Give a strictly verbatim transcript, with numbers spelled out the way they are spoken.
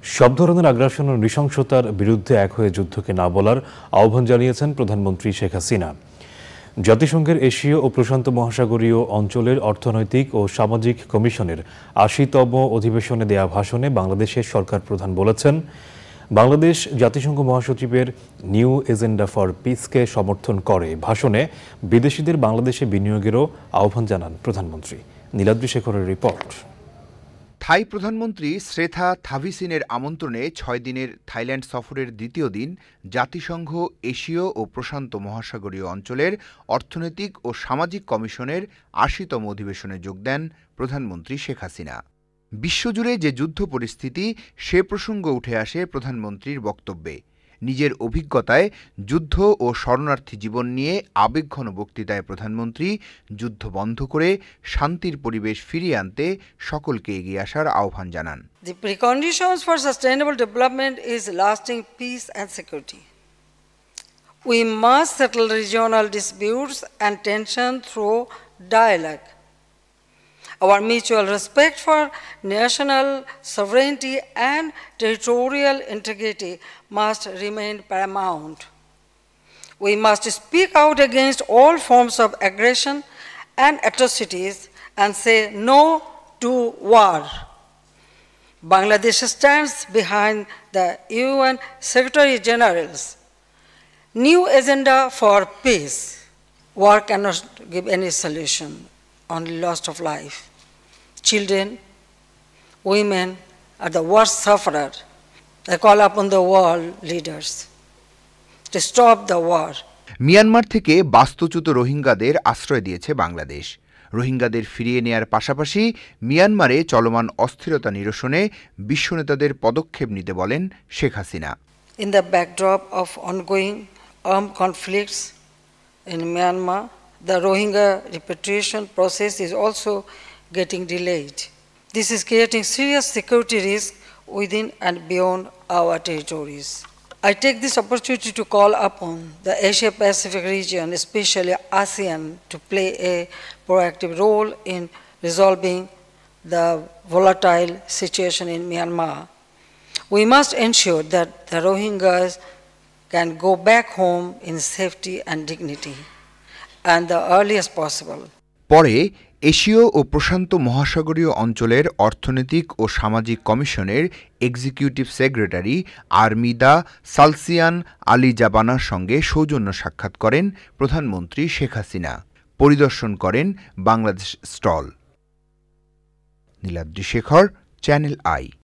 সব ধরনের আগ্রাসন ও নৃশংসতার বিরুদ্ধে এক হয়ে যুদ্ধকে না বলার আহ্বান জানিয়েছেন প্রধানমন্ত্রী শেখ হাসিনা। জাতিসংঘের এশীয় ও প্রশান্ত মহাসাগরীয় অঞ্চলের অর্থনৈতিক ও সামাজিক কমিশনের আশিতম অধিবেশনে দেয়া ভাষণে বাংলাদেশের সরকার প্রধান বলেছেন, বাংলাদেশ জাতিসংঘ মহাসচিবের নিউ এজেন্ডা ফর পিসকে সমর্থন করে। ভাষণে বিদেশিদের বাংলাদেশে বিনিয়োগেরও আহ্বান জানান প্রধানমন্ত্রী। নীলাদ্রি শেখরের রিপোর্ট। থাই প্রধানমন্ত্রী শ্রেথা থাভিসিনের আমন্ত্রণে ছয় দিনের থাইল্যান্ড সফরের দ্বিতীয় দিন জাতিসংঘ এশীয় ও প্রশান্ত মহাসাগরীয় অঞ্চলের অর্থনৈতিক ও সামাজিক কমিশনের আশিতম অধিবেশনে যোগ দেন প্রধানমন্ত্রী শেখ হাসিনা। বিশ্বজুড়ে যে যুদ্ধ পরিস্থিতি, সে প্রসঙ্গ উঠে আসে প্রধানমন্ত্রীর বক্তব্যে। নিজের অভিজ্ঞতায় যুদ্ধ ও শরণার্থী জীবন নিয়ে আবেগঘন বক্তৃতায় প্রধানমন্ত্রী যুদ্ধ বন্ধ করে শান্তির পরিবেশ ফিরিয়ে আনতে সকলকে এগিয়ে আসার আহ্বান জানান। The preconditions for sustainable development is lasting peace and security. We must settle regional disputes and tension through dialogue. Our mutual respect for national sovereignty and territorial integrity must remain paramount. We must speak out against all forms of aggression and atrocities and say no to war. Bangladesh stands behind the U N Secretary General's new agenda for peace. War cannot give any solution, only loss of life. Children, women are the worst sufferers. I call upon the world leaders to stop the war. Myanmar থেকে বাস্তুচ্যুত রোহিঙ্গাদের আশ্রয় দিয়েছে বাংলাদেশ। রোহিঙ্গাদের ফিরিয়ে নেয়ার পাশাপাশি মিয়ানমারে চলমান অস্থিরতা নিরসনে বিশ্ব নেতাদের পদক্ষেপ নিতে বলেন Sheikh Hasina. In the backdrop of ongoing armed conflicts in Myanmar, the Rohingya repatriation process is also getting delayed. This is creating serious security risk within and beyond our territories. I take this opportunity to call upon the Asia-Pacific region, especially ASEAN, to play a proactive role in resolving the volatile situation in Myanmar. We must ensure that the Rohingyas can go back home in safety and dignity, and the earliest possible. পরে এশীয় ও প্রশান্ত মহাসাগরীয় অঞ্চলের অর্থনৈতিক ও সামাজিক কমিশনের executive secretary Armida Salsiah আলী জাবানার সঙ্গে সৌজন্য সাক্ষাৎ করেন প্রধানমন্ত্রী শেখ হাসিনা। পরিদর্শন করেন Bangladesh stall. Niladri Shekhar, channel I.